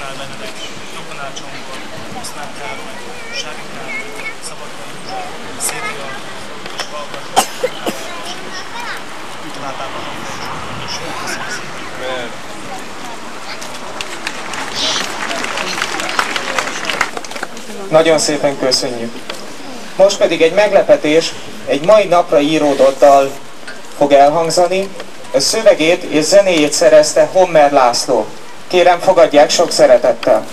Pál Benedek, Jokonál Csongor, Oszlák Károly, Sági Károly, Szabadka József, Szédi Artur és Balgazs Látába és köszönöm szépen. Nagyon szépen köszönjük. Most pedig egy meglepetés, egy mai napra íródott dal fog elhangzani. A szövegét és zenéjét szerezte Hommer László. Kérem, fogadják sok szeretettel.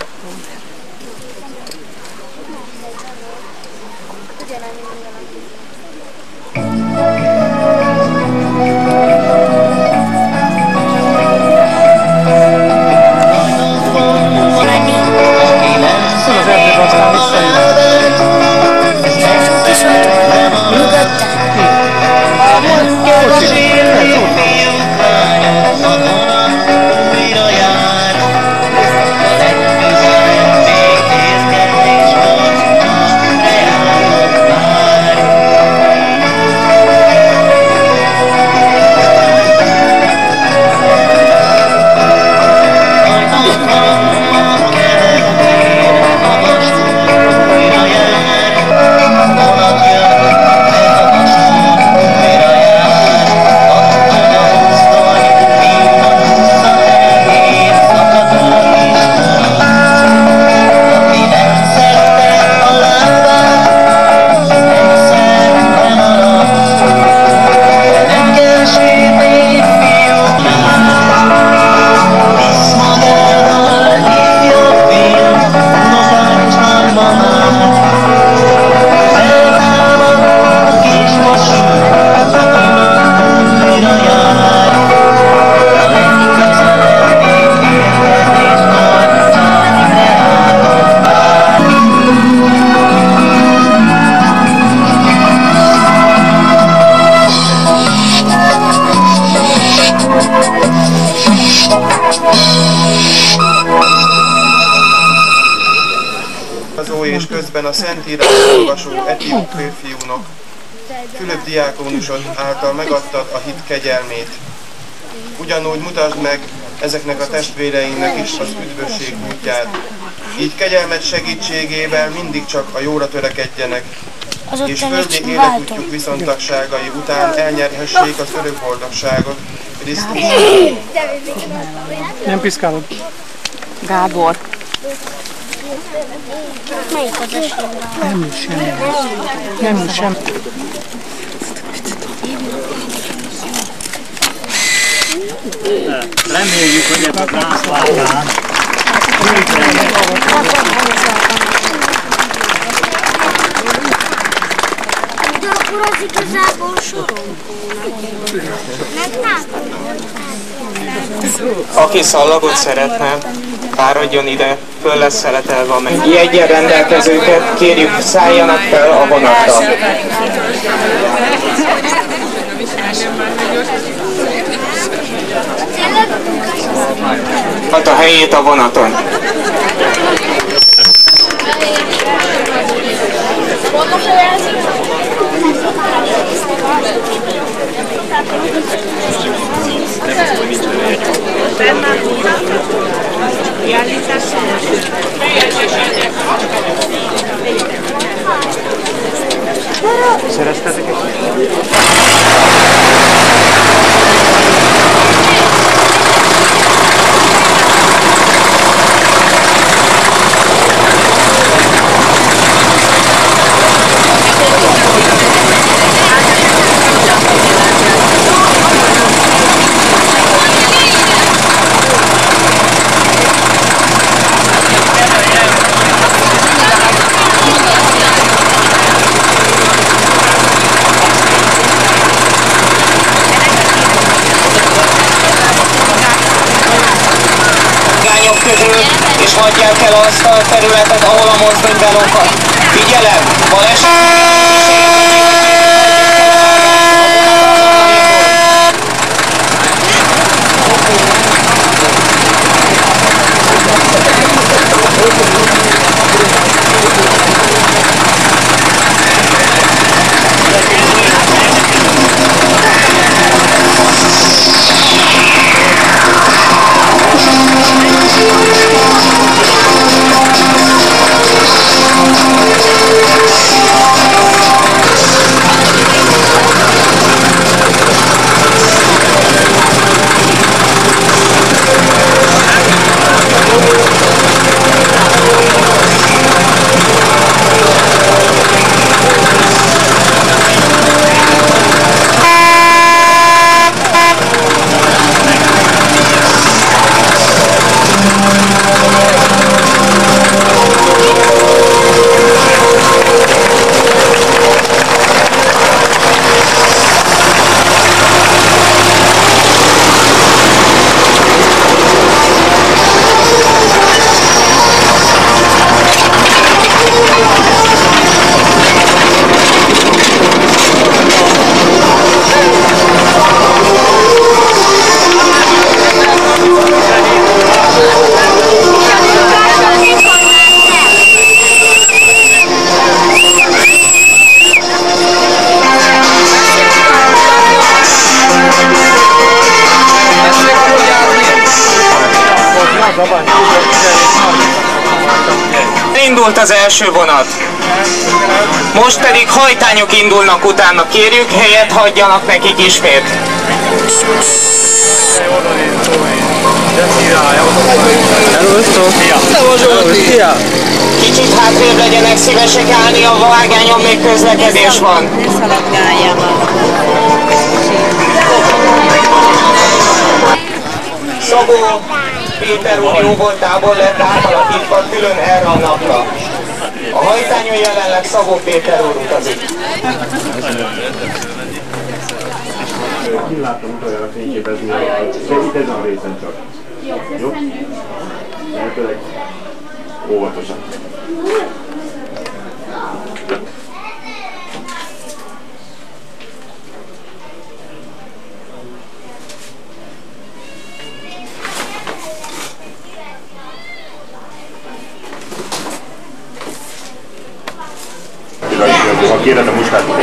És közben a Szentírás olvasó etióp férfiúnak, Fülöp diákónusod által megadtad a hit kegyelmét. Ugyanúgy mutasd meg ezeknek a testvéreinknek is az üdvösség útját. Így kegyelmed segítségével mindig csak a jóra törekedjenek, és földi életútjuk viszontagságai után elnyerhessék az örök boldogságot. Krisztus. Nem piszkálod. Gábor. Melyik az esély? Nem is semmi. Nem is semmi. Reméljük, hogy ez a rászváltál. De akkor az igazából sorompónak. Aki szallagot szeretne, fáradjon ide, föl lesz szeletelve a menny. Jegyen rendelkezőket, kérjük, szálljanak fel a vonatra. Ad a helyét a vonaton. Szereztetek egy? És hagyják el azt a területet, ahol a mozdony belókat. Figyelem! Baleset! Indult az első vonat. Most pedig hajtányok indulnak utána. Kérjük, helyet hagyjanak nekik ismét. Kicsit hátrébb legyenek szívesek állni, a vágányon még közlekedés van. Szabó Péter úr jó voltából lett átalakítva külön erre a napra. A hajtányon jelenleg Szabó Péter úr utazik. Én láttam utoljára fényképezni, de itt ezen a részen csak. Jó? Lehetőleg óvatosan. Ha kéred a muskátot.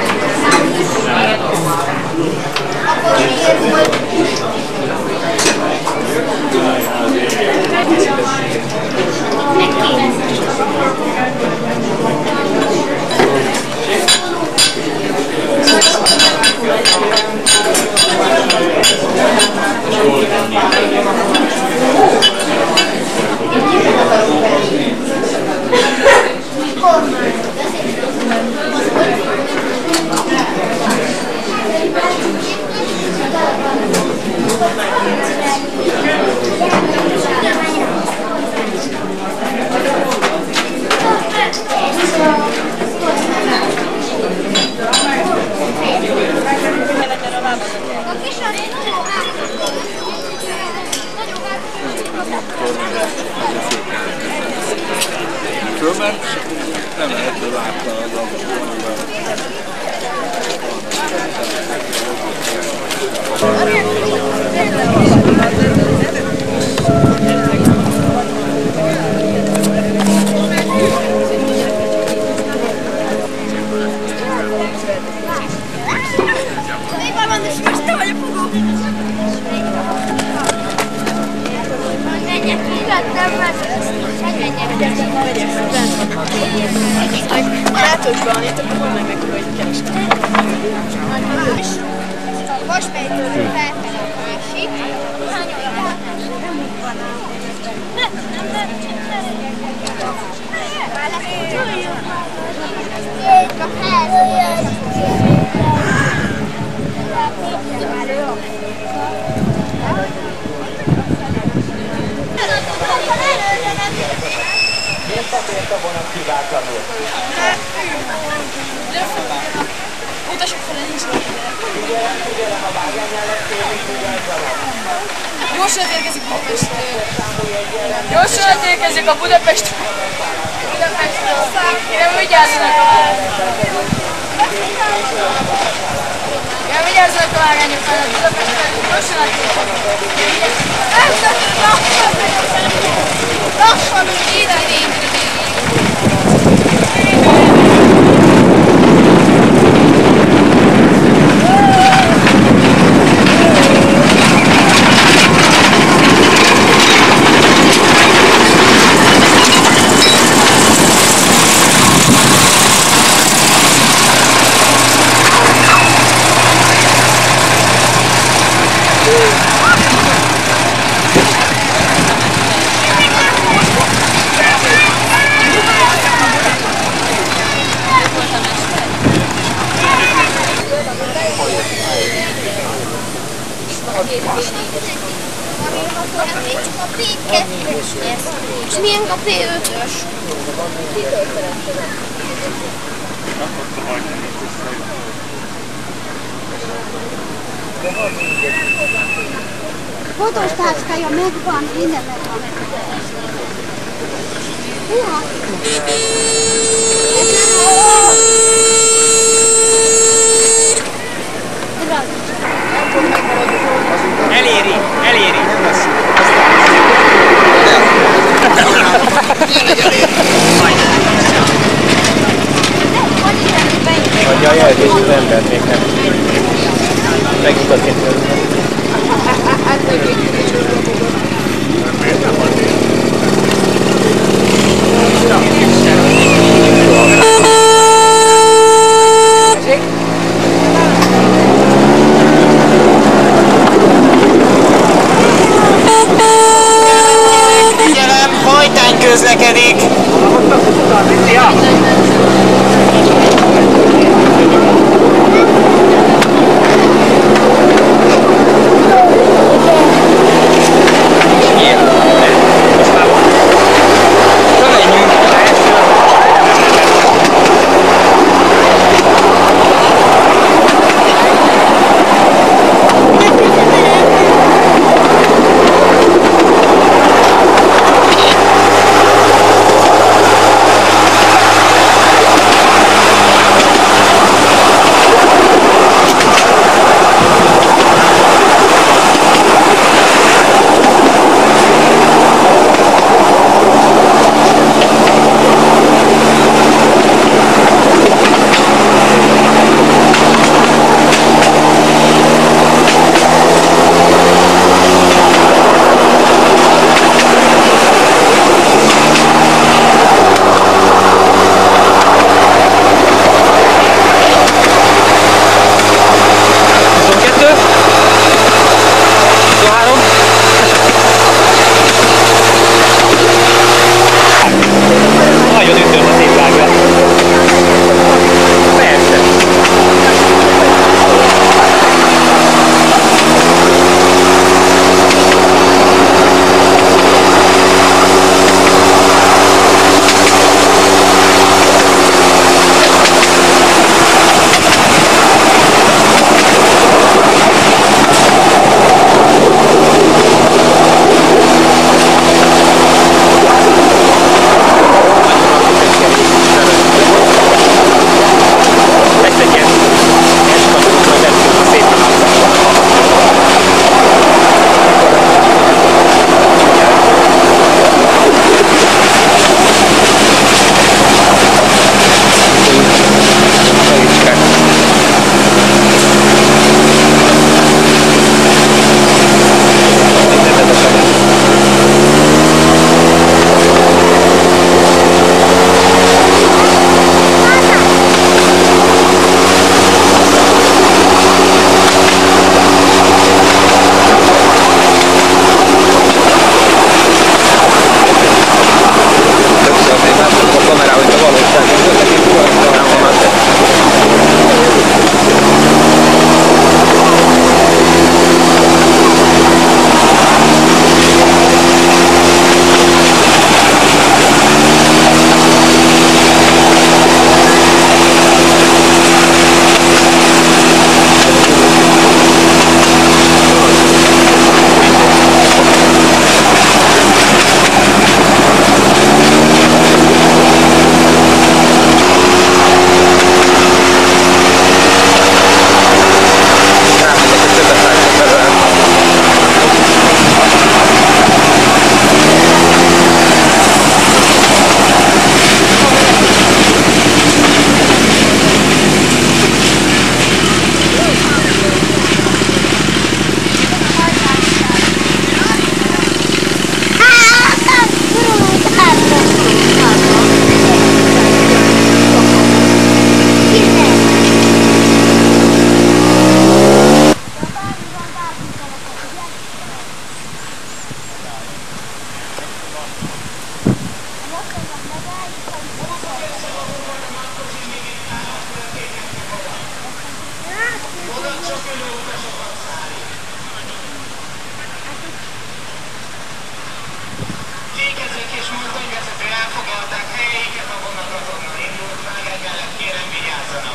Nem lehet, hogy látta az Látodban, itt akkor mondd meg, hogy kereskedni. Most pedig felfele a másik. Visszatért a vonat hibátlanul. Mutassuk fel, nincs Figyelem, a vágányán lesz tényleg vigyázzanak. Gyorsan érkezik a Budapestről. Kérem, vigyázzanak a Kérem, vigyázzanak a vágányokra, a Budapestről. Gyorsan érkezik. Lassan, ide. És milyen a P5-ös? Fotós táskája megvan, minden megvan. Eléri. Adja a jelzést az ember, még nem. Megmutatni. Fékezők és mozdonyvezető elfoglalták helyeiket, a vonat azonnal indult, vágány mellett kérem vigyázzanak.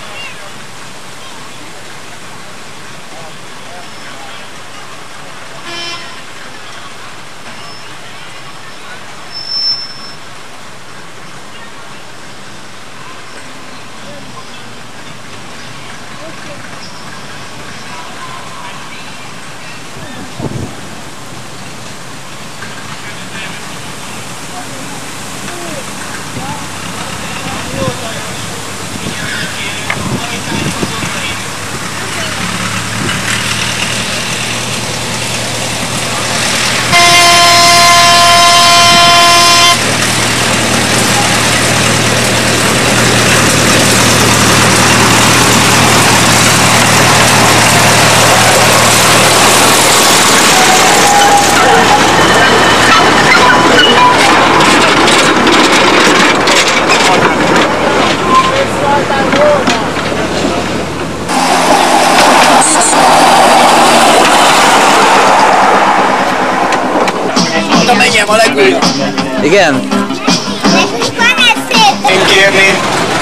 Menjem a legúj! Igen? Én kérni.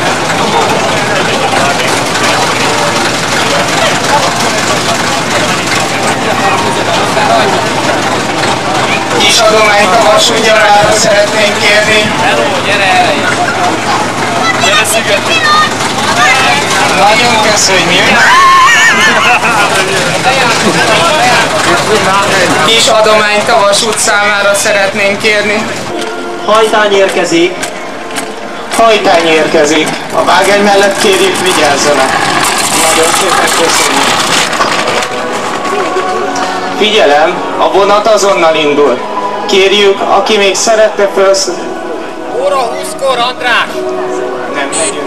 Kis adományt a vasútgyarára szeretnénk kérni. Hello, gyere erre! Gyere szigeti! Nagyon köszönjük! Kis adományt a vasút számára szeretnénk kérni. Hajtány érkezik. Hajtány érkezik. A vágány mellett kérjük, vigyázzanak. Nagyon szépen köszönjük. Figyelem, a vonat azonnal indul. Kérjük, aki még szeretne felszállni. Óra 20-kor, András! Nem megyünk.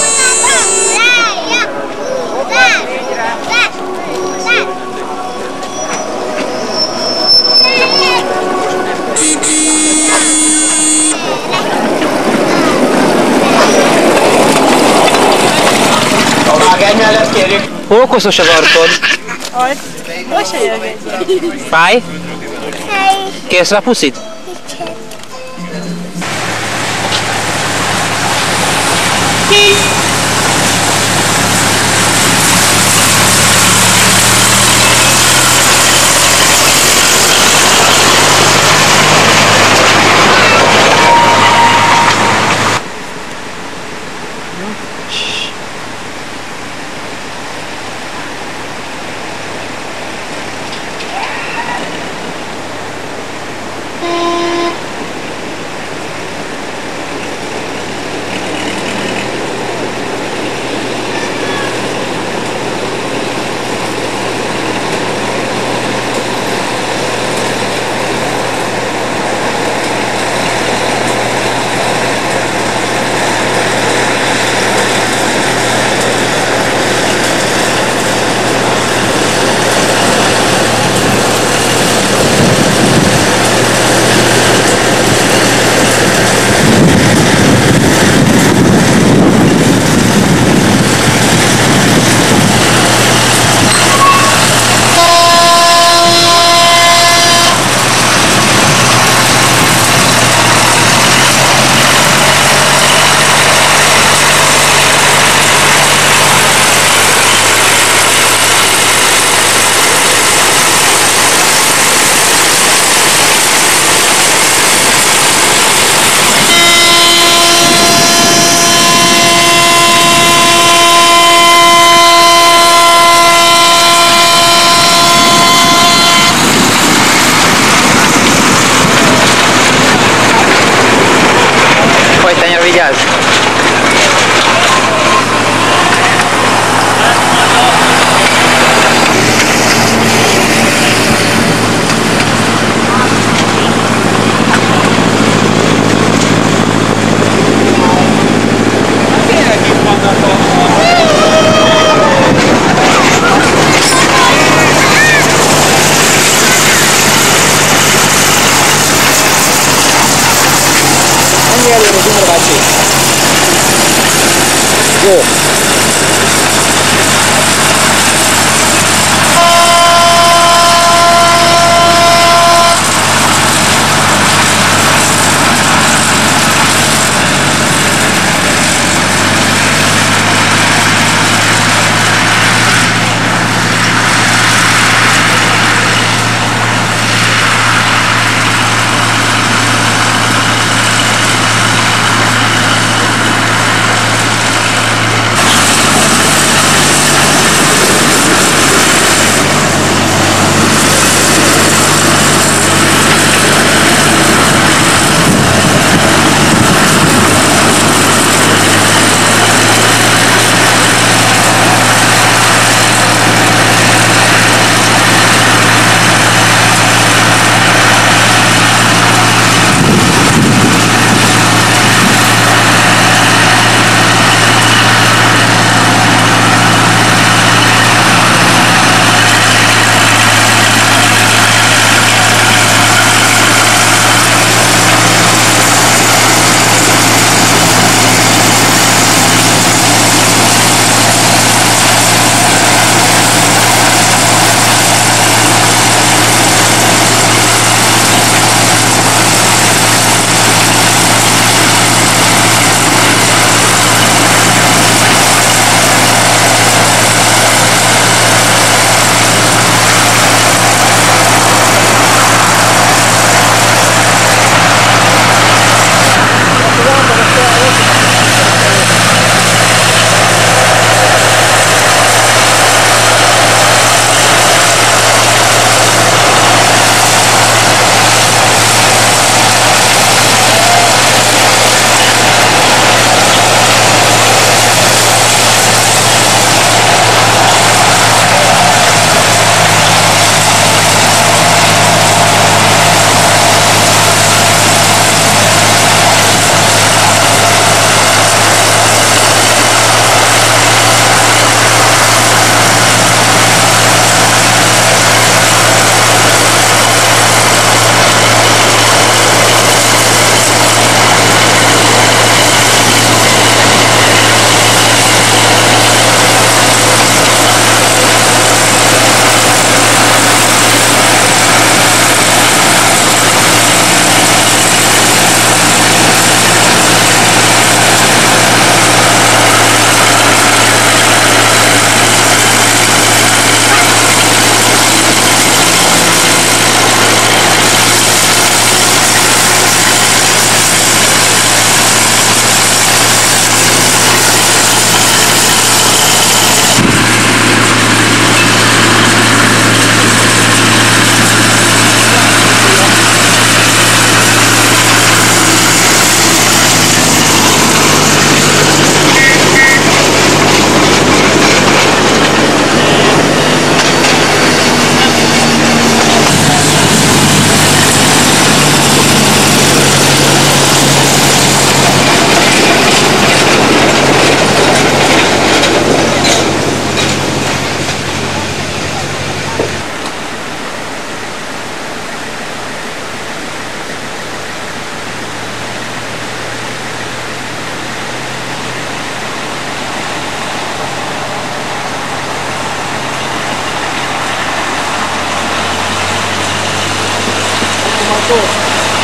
A vágány mellett kérjük. Hol koszos az arcod? Most jövök. Fáj? Kérsz rá puszit? Vigyázz! Menj előre, Zsumor bácsi! Go! Marcos.